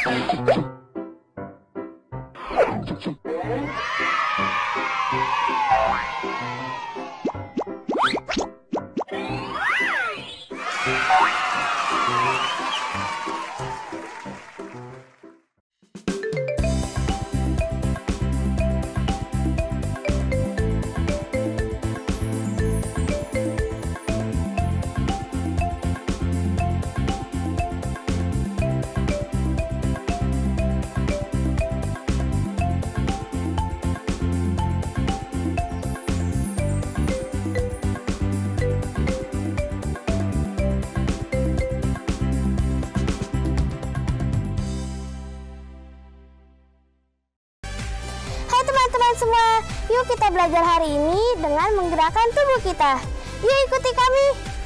Teman-teman semua, yuk kita belajar hari ini dengan menggerakkan tubuh kita. Yuk ikuti kami.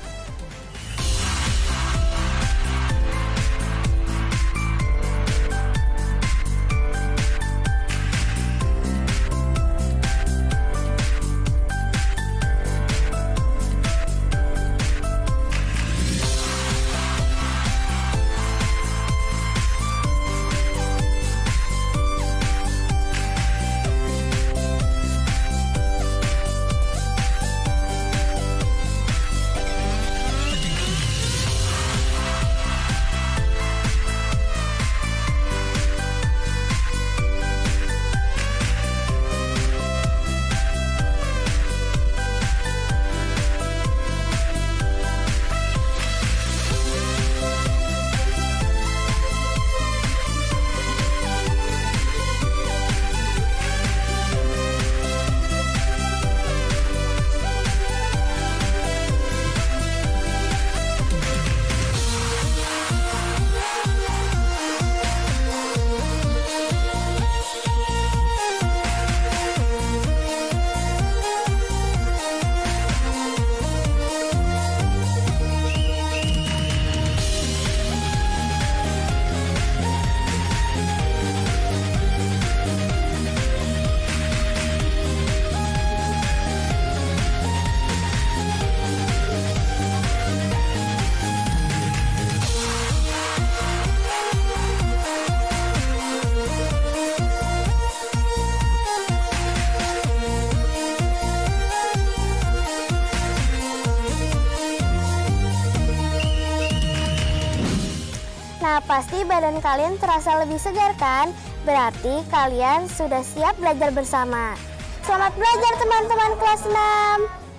Nah, pasti badan kalian terasa lebih segar kan? Berarti kalian sudah siap belajar bersama. Selamat belajar teman-teman kelas 6.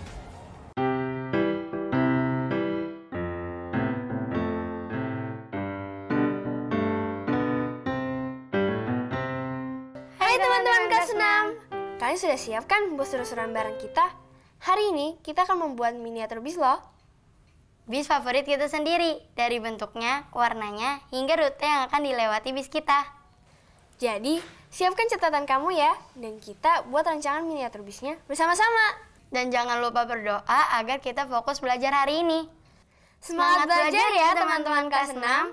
Hai teman-teman kelas 6. Kalian sudah siap kan buat seru-seruan bareng kita? Hari ini kita akan membuat miniatur bis loh. Bis favorit kita sendiri, dari bentuknya, warnanya, hingga rute yang akan dilewati bis kita. Jadi, siapkan catatan kamu ya, dan kita buat rancangan miniatur bisnya bersama-sama. Dan jangan lupa berdoa agar kita fokus belajar hari ini. Semangat belajar ya teman-teman kelas 6.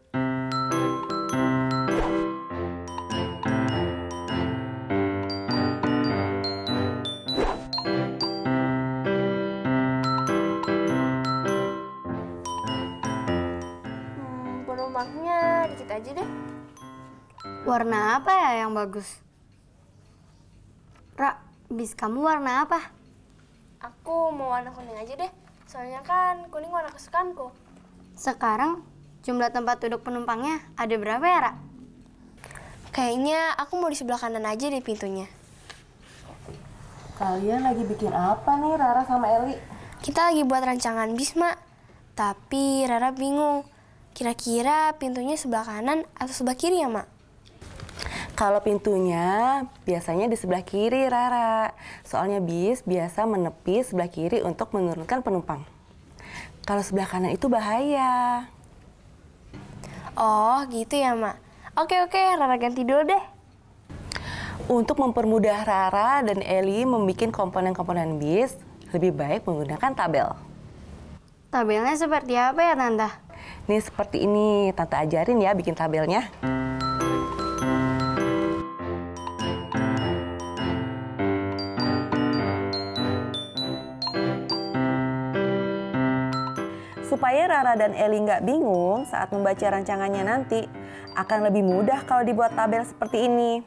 Penumpangnya dikit aja deh. Warna apa ya yang bagus? Ra, bis kamu warna apa? Aku mau warna kuning aja deh. Soalnya kan kuning warna kesukaanku. Sekarang jumlah tempat duduk penumpangnya ada berapa ya, Ra? Kayaknya aku mau di sebelah kanan aja deh pintunya. Kalian lagi bikin apa nih, Rara sama Eli? Kita lagi buat rancangan bis, Mak. Tapi Rara bingung. Kira-kira pintunya sebelah kanan atau sebelah kiri ya, Mak? Kalau pintunya biasanya di sebelah kiri, Rara. Soalnya bis biasa menepi sebelah kiri untuk menurunkan penumpang. Kalau sebelah kanan itu bahaya. Oh, gitu ya, Mak. Oke, Rara ganti dulu deh. Untuk mempermudah Rara dan Eli membuat komponen-komponen bis, lebih baik menggunakan tabel. Tabelnya seperti apa ya, Tante? Nih seperti ini, Tante ajarin ya bikin tabelnya. Supaya Rara dan Eli nggak bingung saat membaca rancangannya nanti, Akan lebih mudah kalau dibuat tabel seperti ini.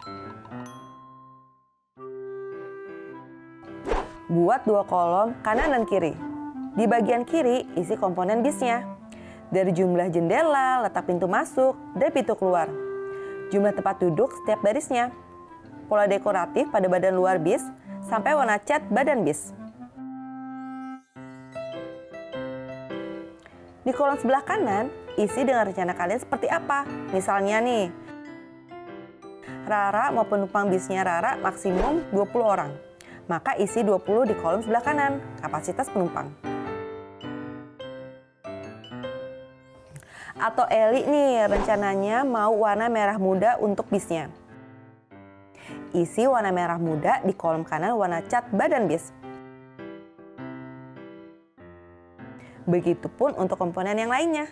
Buat 2 kolom kanan dan kiri. Di bagian kiri isi komponen bisnya. Dari jumlah jendela, letak pintu masuk, dan pintu keluar. Jumlah tempat duduk setiap barisnya. Pola dekoratif pada badan luar bis, sampai warna cat badan bis. Di kolom sebelah kanan, isi dengan rencana kalian seperti apa. Misalnya nih, Rara mau penumpang bisnya Rara maksimum 20 orang. Maka isi 20 di kolom sebelah kanan, kapasitas penumpang. Atau Eli nih, rencananya mau warna merah muda untuk bisnya. Isi warna merah muda di kolom kanan warna cat badan bis. Begitupun untuk komponen yang lainnya.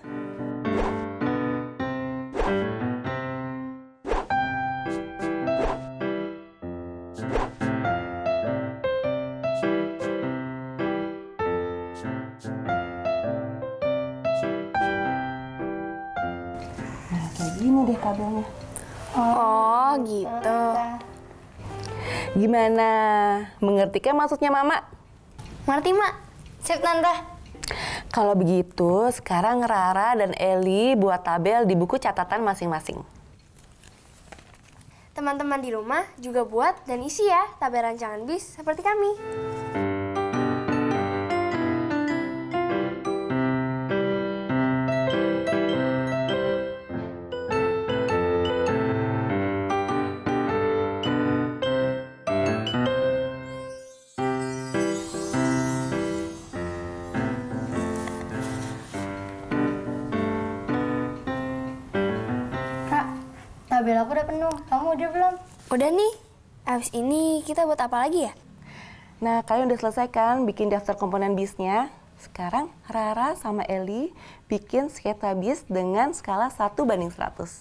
Nah, kayak gini deh tabelnya. Oh, gitu. Gimana? Mengerti kan maksudnya Mama? Ngerti, Mak. Sip, Tante. Kalau begitu, sekarang Rara dan Eli buat tabel di buku catatan masing-masing. Teman-teman di rumah juga buat dan isi ya tabel rancangan bis seperti kami. Tabel aku udah penuh. Kamu udah belum? Udah nih. Abis ini kita buat apa lagi ya? Nah, kalian udah selesai kan bikin daftar komponen bisnya? Sekarang Rara sama Eli bikin sketsa bis dengan skala 1:100.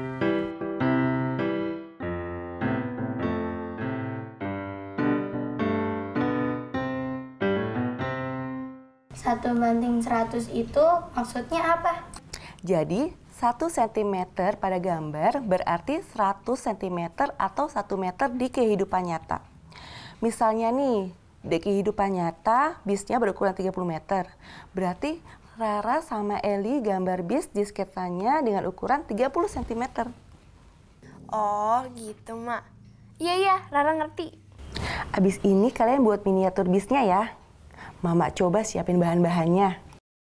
Satu banding 100 itu maksudnya apa? Jadi, 1 cm pada gambar berarti 100 cm atau 1 meter di kehidupan nyata. Misalnya nih, di kehidupan nyata bisnya berukuran 30 meter. Berarti Rara sama Eli gambar bis di sketsanya dengan ukuran 30 cm. Oh, gitu, Mak. Iya, Rara ngerti. Abis ini kalian buat miniatur bisnya ya. Mama coba siapin bahan-bahannya.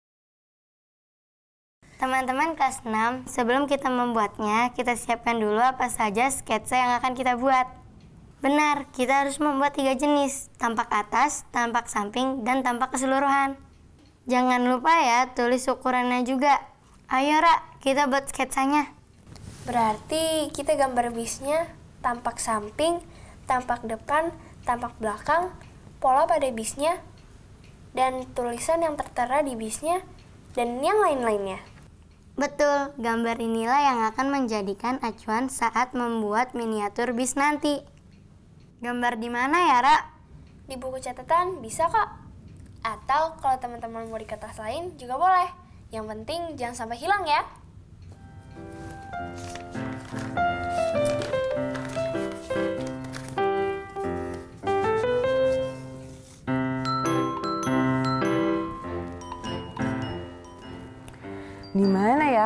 Teman-teman kelas 6, sebelum kita membuatnya, kita siapkan dulu apa saja sketsa yang akan kita buat. Benar, kita harus membuat 3 jenis, tampak atas, tampak samping, dan tampak keseluruhan. Jangan lupa ya, tulis ukurannya juga. Ayo, Ra, kita buat sketsanya. Berarti kita gambar bisnya tampak samping, tampak depan, tampak belakang, pola pada bisnya, dan tulisan yang tertera di bisnya, dan yang lain-lainnya. Betul, gambar inilah yang akan menjadikan acuan saat membuat miniatur bis nanti. Gambar di mana ya, Ra? Di buku catatan bisa kok. Atau kalau teman-teman mau di kertas lain juga boleh. Yang penting jangan sampai hilang ya. Di mana ya?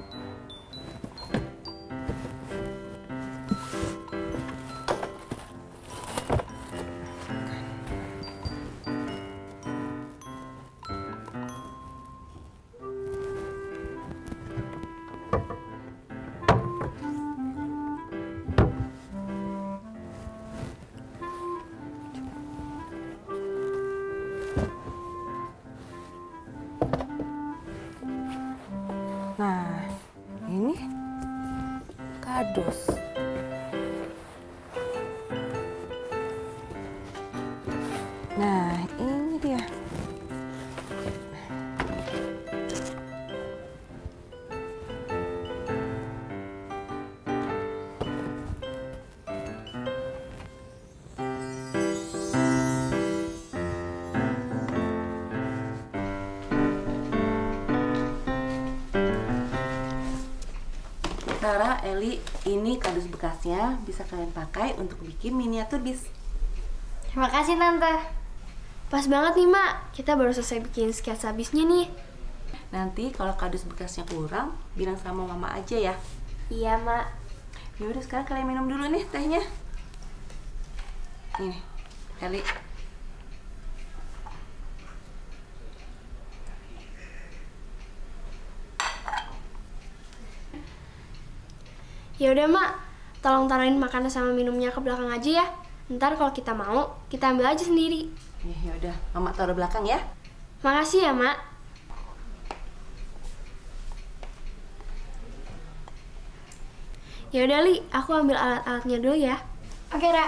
Nah, ini kardus. Nah, ini dia. Rara, Eli, ini kardus bekasnya bisa kalian pakai untuk bikin miniatur bis. Terima kasih Tante. Pas banget nih, Mak. Kita baru selesai bikin sketsa bisnya nih. Nanti kalau kardus bekasnya kurang, bilang sama Mama aja ya. Iya, Mak. Ya udah, sekarang kalian minum dulu nih tehnya. Ini, Eli. Ya udah, Mak. Tolong taruhin makanan sama minumnya ke belakang aja ya. Ntar kalau kita mau, kita ambil aja sendiri. Ya udah, Mama taruh belakang ya. Makasih ya, Mak. Ya udah, Li, aku ambil alat-alatnya dulu ya. Oke, Ra.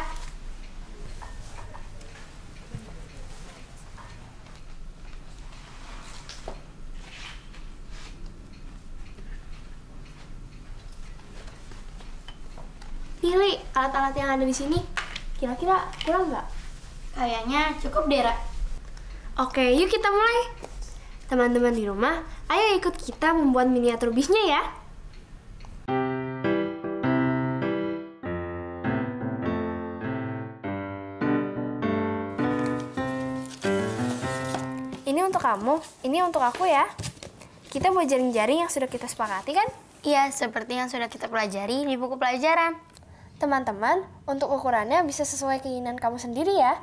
Nih, Li, alat-alat yang ada di sini. Kira-kira kurang nggak? Kayaknya cukup deh, Ra. Oke, yuk kita mulai. Teman-teman di rumah, ayo ikut kita membuat miniatur bisnya ya. Ini untuk kamu, ini untuk aku ya. Kita buat jaring-jaring yang sudah kita sepakati kan? Iya, seperti yang sudah kita pelajari di buku pelajaran. Teman-teman, untuk ukurannya bisa sesuai keinginan kamu sendiri ya.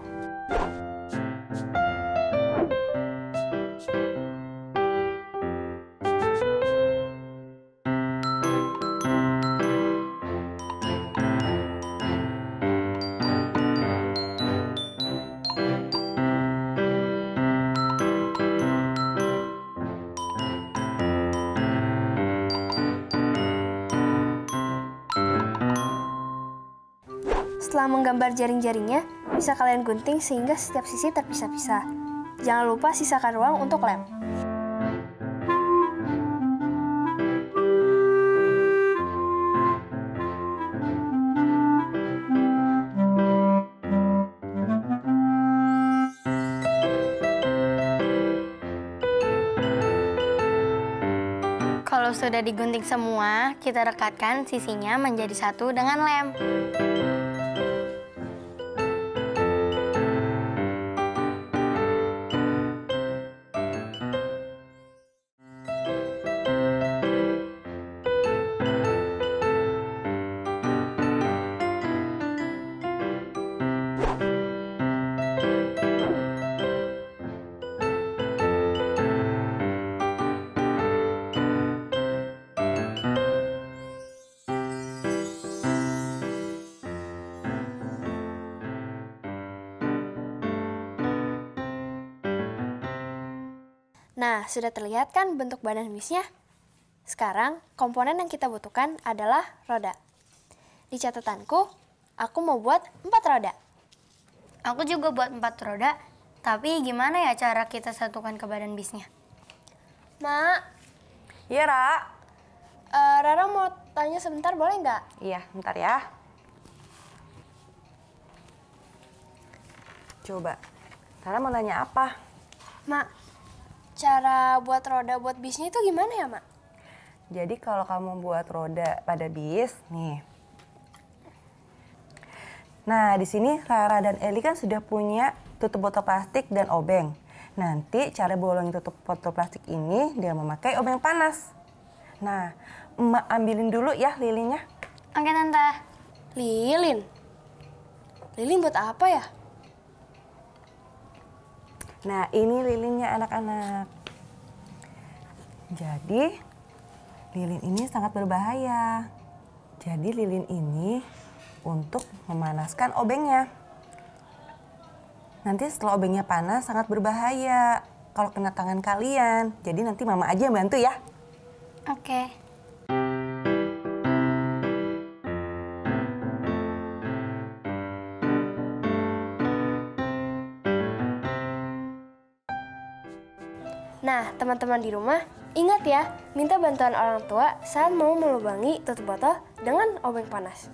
Setelah menggambar jaring-jaringnya, bisa kalian gunting sehingga setiap sisi terpisah-pisah. Jangan lupa sisakan ruang untuk lem. Kalau sudah digunting semua, kita rekatkan sisinya menjadi satu dengan lem. Nah, sudah terlihat kan bentuk badan bisnya? Sekarang, komponen yang kita butuhkan adalah roda. Di catatanku, aku mau buat 4 roda. Aku juga buat 4 roda, tapi gimana ya cara kita satukan ke badan bisnya? Mak, Iya, Ra. Rara mau tanya sebentar, boleh nggak? Iya, bentar ya. Coba, Rara mau nanya apa? Mak, cara buat roda buat bisnya itu gimana ya, Mak? Jadi kalau kamu buat roda pada bis, nih. Nah, di sini Rara dan Eli kan sudah punya tutup botol plastik dan obeng. Nanti cara bolongin tutup botol plastik ini dia memakai obeng panas. Nah, Emak ambilin dulu ya lilinnya. Oke, Tante. Lilin? Lilin buat apa ya? Nah, ini lilinnya anak-anak. Jadi, lilin ini sangat berbahaya. Jadi, lilin ini untuk memanaskan obengnya. Nanti setelah obengnya panas sangat berbahaya kalau kena tangan kalian. Jadi nanti Mama aja yang bantu ya. Oke. Nah, teman-teman di rumah, ingat ya, minta bantuan orang tua saat mau melubangi tutup botol dengan obeng panas.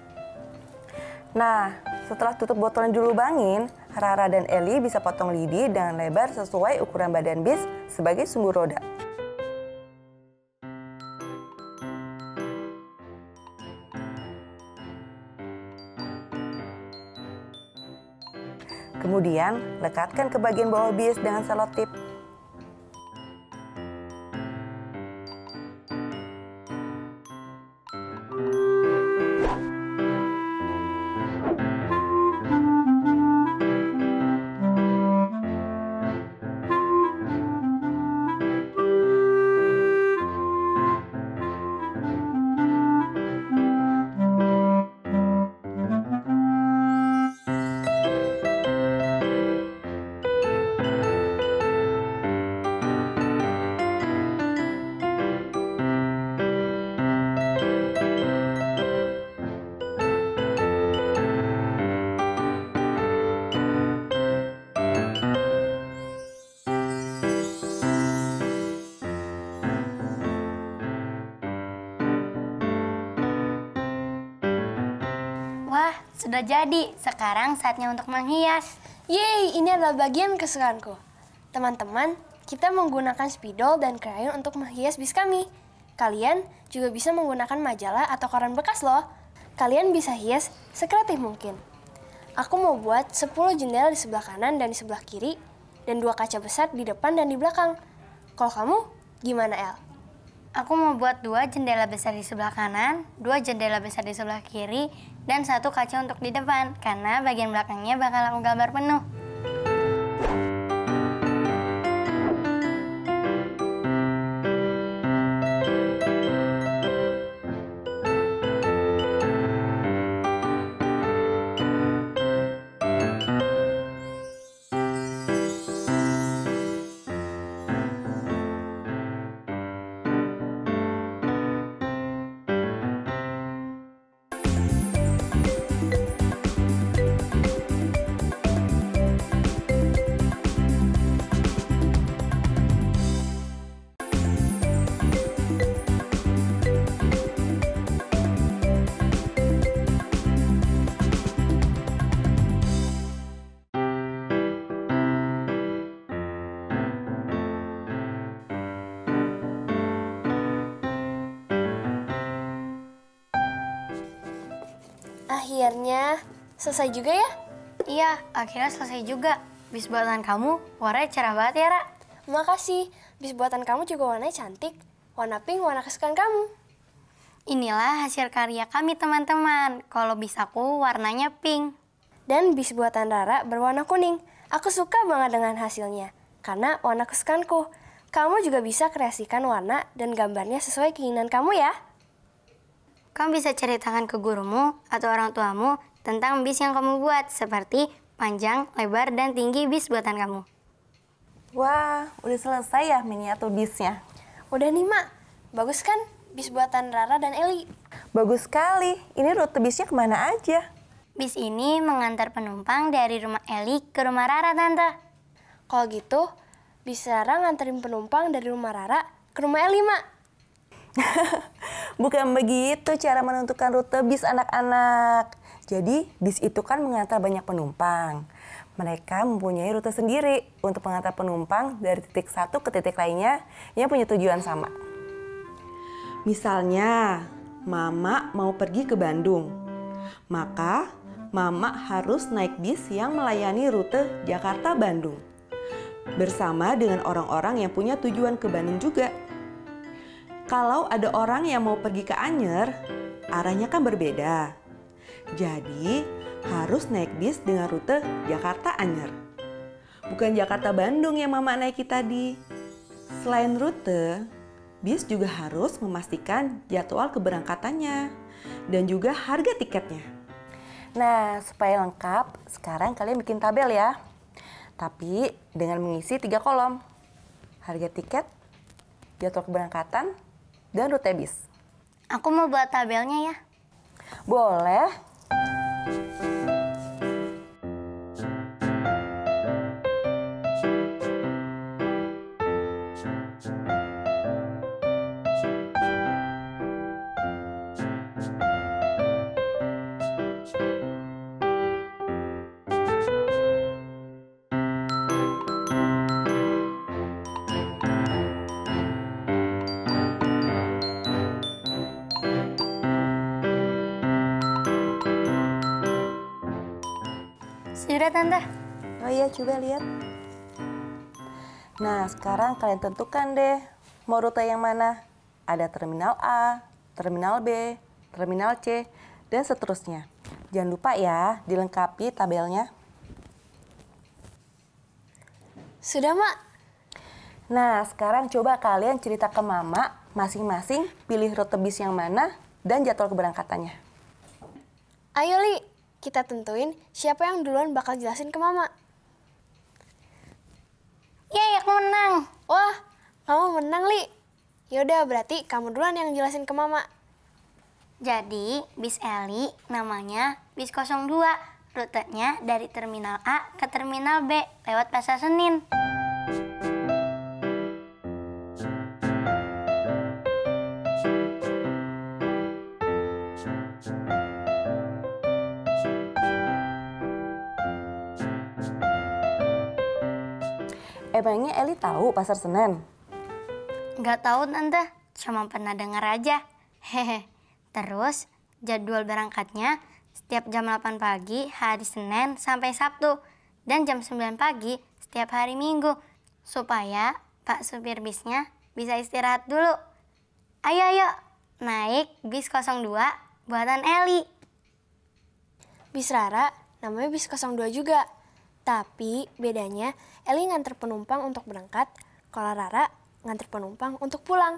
Nah, setelah tutup botolnya dilubangin, Rara dan Eli bisa potong lidi dengan lebar sesuai ukuran badan bis sebagai sumbu roda. Kemudian, lekatkan ke bagian bawah bis dengan selotip. Wah, sudah jadi. Sekarang saatnya untuk menghias. Yeay, ini adalah bagian kesukaanku. Teman-teman, kita menggunakan spidol dan krayon untuk menghias bis kami. Kalian juga bisa menggunakan majalah atau koran bekas loh. Kalian bisa hias sekreatif mungkin. Aku mau buat 10 jendela di sebelah kanan dan di sebelah kiri, dan 2 kaca besar di depan dan di belakang. Kalau kamu, gimana El? Aku mau buat 2 jendela besar di sebelah kanan, 2 jendela besar di sebelah kiri, dan 1 kaca untuk di depan, karena bagian belakangnya bakal aku gambar penuh. Akhirnya selesai juga ya? Iya, akhirnya selesai juga. Bis buatan kamu warnanya cerah banget ya, Ra. Makasih, bis buatan kamu juga warnanya cantik. Warna pink, warna kesukaan kamu. Inilah hasil karya kami, teman-teman. Kalau bis aku warnanya pink. Dan bis buatan Rara berwarna kuning. Aku suka banget dengan hasilnya, karena warna kesukaanku. Kamu juga bisa kreasikan warna dan gambarnya sesuai keinginan kamu ya. Kamu bisa ceritakan ke gurumu atau orang tuamu tentang bis yang kamu buat, seperti panjang, lebar, dan tinggi bis buatan kamu. Wah, udah selesai ya miniatur bisnya? Udah nih, Mak. Bagus kan bis buatan Rara dan Eli? Bagus sekali. Ini rute bisnya kemana aja? Bis ini mengantar penumpang dari rumah Eli ke rumah Rara, Tante. Kalau gitu, bisa Rara nganterin penumpang dari rumah Rara ke rumah Eli, Mak. Bukan begitu cara menentukan rute bis anak-anak. Jadi, bis itu kan mengantar banyak penumpang. Mereka mempunyai rute sendiri untuk mengantar penumpang dari titik satu ke titik lainnya yang punya tujuan sama. Misalnya, Mama mau pergi ke Bandung. Maka, Mama harus naik bis yang melayani rute Jakarta-Bandung. Bersama dengan orang-orang yang punya tujuan ke Bandung juga. Kalau ada orang yang mau pergi ke Anyer, arahnya kan berbeda. Jadi, harus naik bis dengan rute Jakarta-Anyer. Bukan Jakarta-Bandung yang Mama naiki tadi. Selain rute, bis juga harus memastikan jadwal keberangkatannya dan juga harga tiketnya. Nah, supaya lengkap, sekarang kalian bikin tabel ya. Tapi dengan mengisi 3 kolom. Harga tiket, jadwal keberangkatan, dan rute bis. Aku mau buat tabelnya ya. Boleh. Sudah, Tante. Oh iya, coba lihat. Nah, sekarang kalian tentukan deh, mau rute yang mana? Ada terminal A, terminal B, terminal C, dan seterusnya. Jangan lupa ya, dilengkapi tabelnya. Sudah, Mak. Nah, sekarang coba kalian cerita ke Mama, masing-masing pilih rute bis yang mana dan jadwal keberangkatannya. Ayo, Li. Kita tentuin siapa yang duluan bakal jelasin ke Mama. Yeay, aku menang. Wah, kamu menang, Li. Yaudah, berarti kamu duluan yang jelasin ke Mama. Jadi, bis Eli namanya bis 02. Rutenya dari terminal A ke terminal B lewat Pasar Senin. Emangnya Eli tahu Pasar Senen? Nggak tahu tante, cuma pernah dengar aja. Hehe. Terus jadwal berangkatnya setiap jam 8 pagi hari Senin sampai Sabtu dan jam 9 pagi setiap hari Minggu supaya Pak supir bisnya bisa istirahat dulu. Ayo naik bis 02 buatan Eli. Bis Rara namanya bis 02 juga. Tapi bedanya Eli nganter penumpang untuk berangkat, kalau Rara nganter penumpang untuk pulang.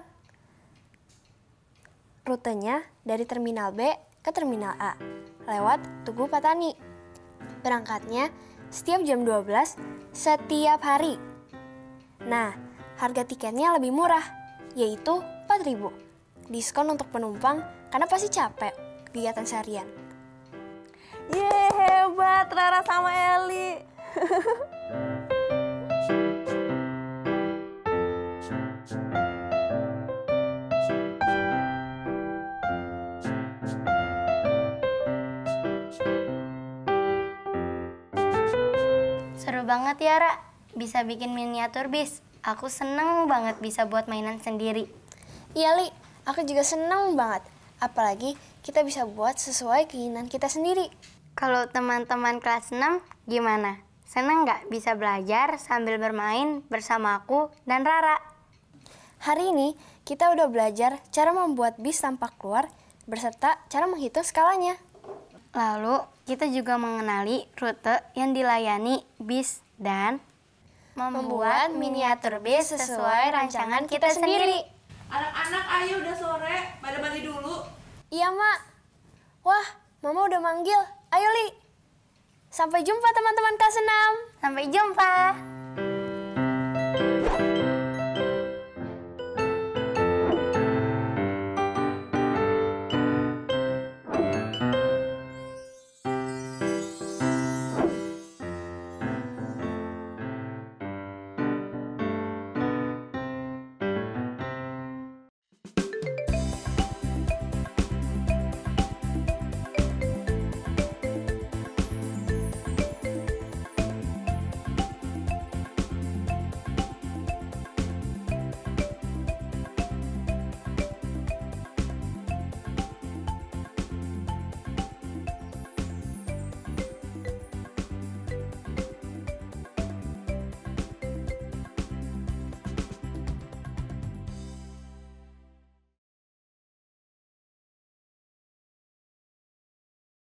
Rutenya dari terminal B ke terminal A, lewat Tugu Patani. Berangkatnya setiap jam 12 setiap hari. Nah, harga tiketnya lebih murah, yaitu 4.000. Diskon untuk penumpang karena pasti capek kegiatan seharian. Yeay, hebat Rara sama Eli. Seru banget ya, Ra. Bisa bikin miniatur bis. Aku seneng banget bisa buat mainan sendiri. Iya, Li. Aku juga seneng banget. Apalagi kita bisa buat sesuai keinginan kita sendiri. Kalau teman-teman kelas 6, gimana? Seneng nggak bisa belajar sambil bermain bersama aku dan Rara? Hari ini kita udah belajar cara membuat bis tampak keluar beserta cara menghitung skalanya. Lalu kita juga mengenali rute yang dilayani bis dan membuat miniatur bis sesuai rancangan kita sendiri. Anak-anak, ayo udah sore, pada mandi dulu. Iya, Mak. Wah, Mama udah manggil. Ayo, Li. Sampai jumpa teman-teman kelas 6. Sampai jumpa.